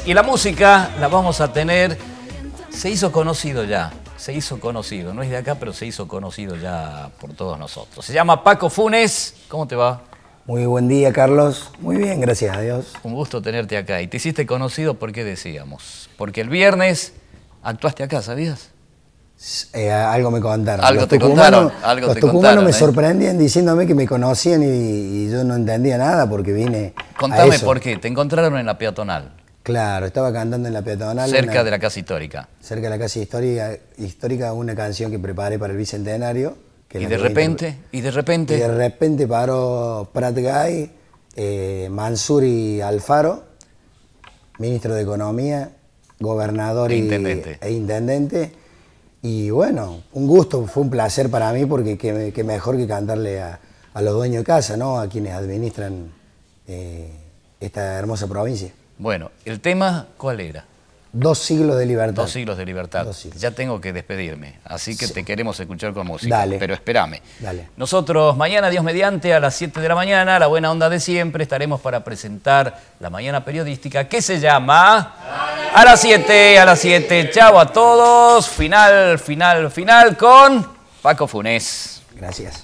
Y la música la vamos a tener, se hizo conocido ya, no es de acá, pero se hizo conocido ya por todos nosotros. Se llama Paco Funes. ¿Cómo te va? Muy buen día, Carlos. Muy bien, gracias a Dios. Un gusto tenerte acá. Y te hiciste conocido, ¿por qué decíamos? Porque el viernes actuaste acá, ¿sabías? Algo me contaron. Algo te contaron. Los tucumanos me sorprendían diciéndome que me conocían y yo no entendía nada porque vine. Contame por qué. Te encontraron en la peatonal. Claro, estaba cantando en la peatonal. Cerca de la Casa Histórica. Cerca de la Casa Histórica, una canción que preparé para el Bicentenario. ¿Y de repente paró Prat Gay, Mansuri Alfaro, ministro de Economía, gobernador e intendente. Y bueno, un gusto, fue un placer para mí porque qué mejor que cantarle a los dueños de casa, ¿no? A quienes administran esta hermosa provincia. Bueno, ¿el tema cuál era? 2 siglos de libertad. 2 siglos de libertad. 2 siglos. Ya tengo que despedirme, así que te queremos escuchar con música. Dale. Pero espérame. Dale. Nosotros mañana, Dios mediante, a las 7 de la mañana, la buena onda de siempre, estaremos para presentar la mañana periodística que se llama... A las 7. Chao a todos. Final con Paco Funes. Gracias.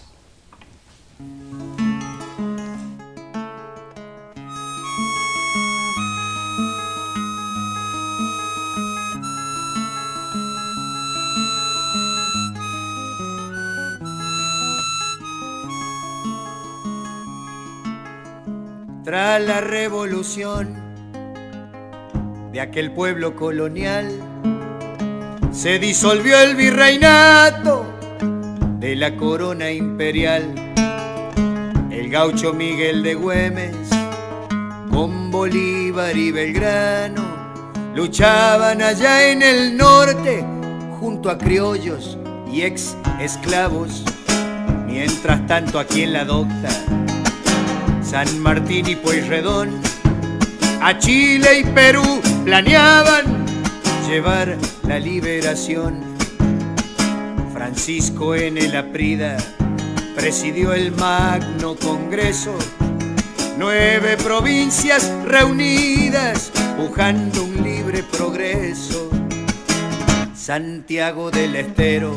Tras la revolución de aquel pueblo colonial, se disolvió el virreinato de la corona imperial. El gaucho Miguel de Güemes con Bolívar y Belgrano luchaban allá en el norte junto a criollos y ex esclavos. Mientras tanto aquí en la docta, San Martín y Pueyrredón, a Chile y Perú planeaban llevar la liberación. Francisco N. Laprida presidió el Magno Congreso, 9 provincias reunidas pujando un libre progreso. Santiago del Estero,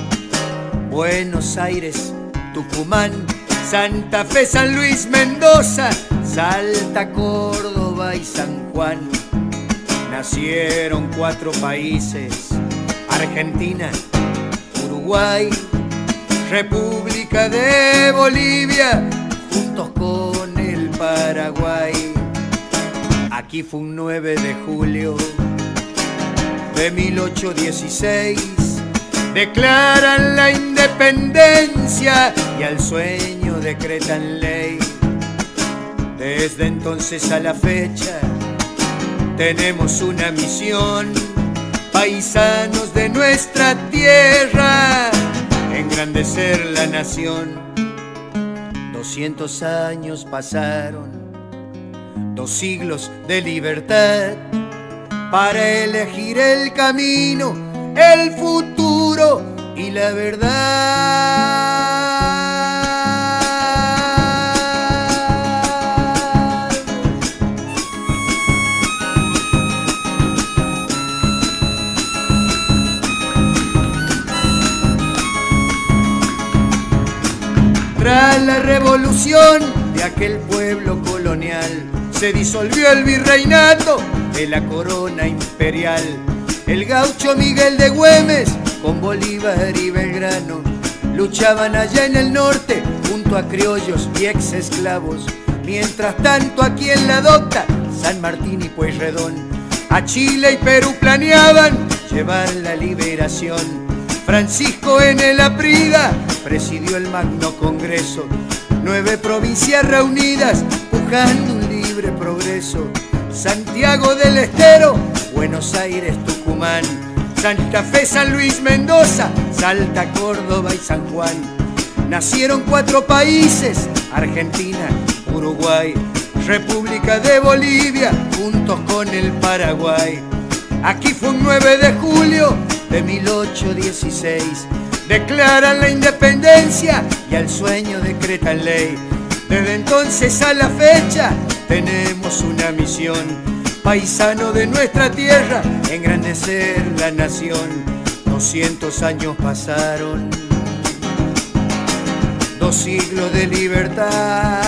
Buenos Aires, Tucumán, Santa Fe, San Luis, Mendoza, Salta, Córdoba y San Juan. Nacieron 4 países: Argentina, Uruguay, República de Bolivia, juntos con el Paraguay. Aquí fue un 9 de julio de 1816, declaran la independencia y al sueño decretan ley. Desde entonces a la fecha tenemos una misión, paisanos de nuestra tierra, engrandecer la nación. 200 años pasaron, 2 siglos de libertad, para elegir el camino, el futuro y la verdad. Tras la revolución de aquel pueblo colonial, se disolvió el virreinato de la corona imperial. El gaucho Miguel de Güemes con Bolívar y Belgrano luchaban allá en el norte junto a criollos y ex esclavos. Mientras tanto aquí en la docta, San Martín y Pueyrredón, a Chile y Perú planeaban llevar la liberación. Francisco N. Laprida presidió el Magno Congreso, 9 provincias reunidas pujando un libre progreso. Santiago del Estero, Buenos Aires, Tucumán, Santa Fe, San Luis, Mendoza, Salta, Córdoba y San Juan. Nacieron 4 países: Argentina, Uruguay, República de Bolivia, juntos con el Paraguay. Aquí fue un 9 de julio de 1816, declaran la independencia y al sueño decretan ley. Desde entonces a la fecha tenemos una misión, paisano de nuestra tierra, engrandecer la nación. 200 años pasaron, 2 siglos de libertad.